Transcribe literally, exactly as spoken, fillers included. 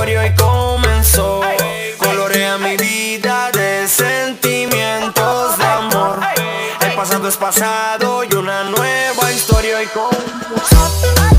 historia hoy comenzó. Colorea mi vida de sentimientos de amor. El pasado es pasado y una nueva historia hoy comenzó.